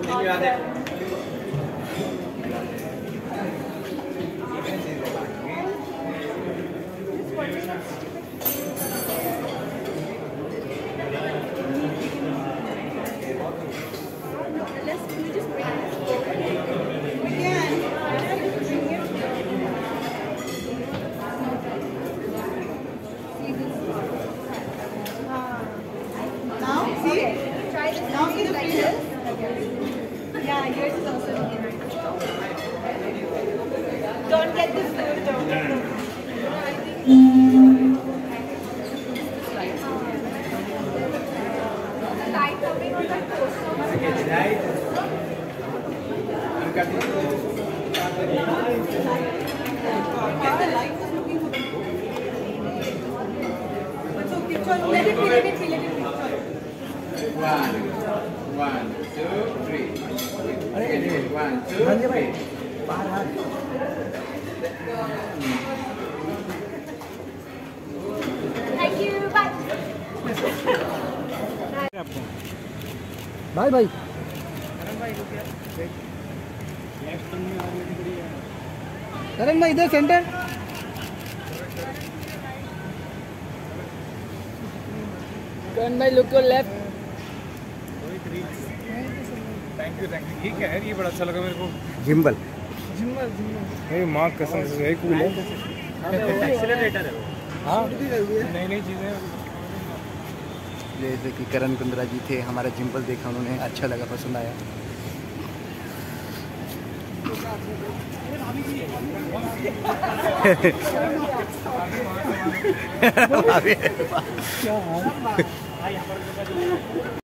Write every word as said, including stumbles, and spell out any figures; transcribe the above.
Don't get the food though. Light coming on that post. Let it be, let it be, let it be. One, one, two, three. One, two, three. Thank you. Bye. Bye bye. Karan भाई इधर centre. Karan भाई look your left. Thank you thank you. ये क्या है? ये बड़ा अच्छा लगा मेरे को। Gimbal gimbal gimbal. नहीं माँ कसम से है कूल है। एक्सीलरेटर है वो। हाँ नई नई चीज़ें। जैसे कि करण कुंद्रा जी थे, हमारा जिम्बल देखा उन्होंने, अच्छा लगा, पसंद आया। भाभी